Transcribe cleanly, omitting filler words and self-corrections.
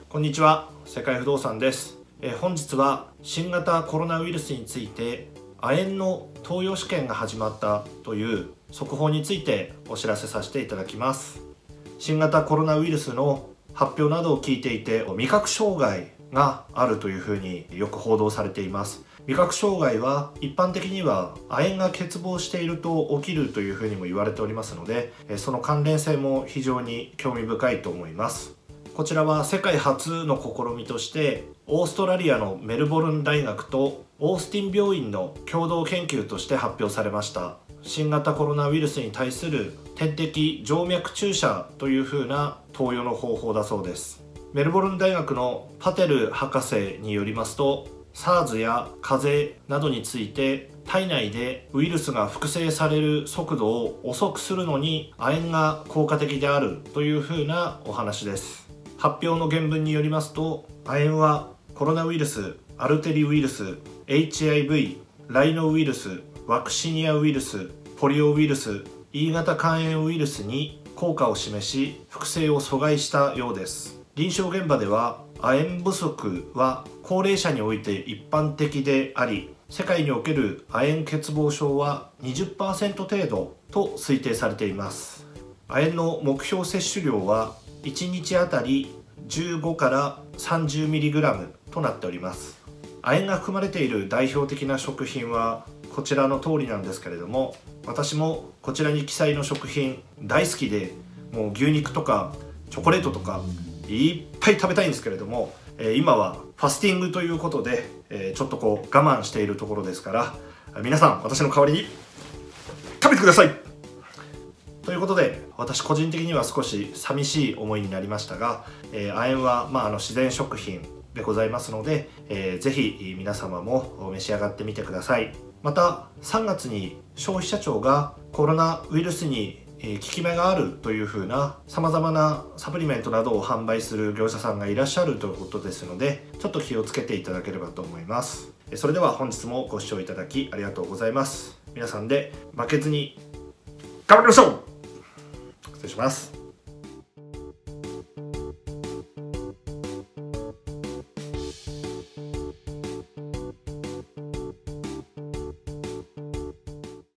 こんにちは、世界不動産です。本日は新型コロナウイルスについて亜鉛の投与試験が始まったという速報についてお知らせさせていただきます。新型コロナウイルスの発表などを聞いていて、味覚障害があるというふうによく報道されています。味覚障害は一般的には亜鉛が欠乏していると起きるというふうにも言われておりますので、その関連性も非常に興味深いと思います。こちらは世界初の試みとして、オーストラリアのメルボルン大学とオースティン病院の共同研究として発表されました。新型コロナウイルスに対する点滴静脈注射という風な投与の方法だそうです。メルボルン大学のパテル博士によりますと、SARS や風邪などについて体内でウイルスが複製される速度を遅くするのに亜鉛が効果的であるという風なお話です。発表の原文によりますと、亜鉛はコロナウイルス、アルテリウイルス、HIV、ライノウイルス、ワクシニアウイルス、ポリオウイルス、E 型肝炎ウイルスに効果を示し、複製を阻害したようです。臨床現場では亜鉛不足は高齢者において一般的であり、世界における亜鉛欠乏症は 20% 程度と推定されています。亜鉛の目標摂取量は1日あたり15から 30mg となっております。亜鉛が含まれている代表的な食品はこちらの通りなんですけれども、私もこちらに記載の食品大好きで、もう牛肉とかチョコレートとかいっぱい食べたいんですけれども、今はファスティングということで、ちょっと我慢しているところですから、皆さん私の代わりに食べてくださいということで、私個人的には少し寂しい思いになりましたが、亜鉛は自然食品でございますので、ぜひ皆様も召し上がってみてください。また3月に消費者庁がコロナウイルスに効き目があるというふうなさまざまなサプリメントなどを販売する業者さんがいらっしゃるということですので、ちょっと気をつけていただければと思います。それでは本日もご視聴いただきありがとうございます。皆さんで負けずに頑張りましょう。失礼します。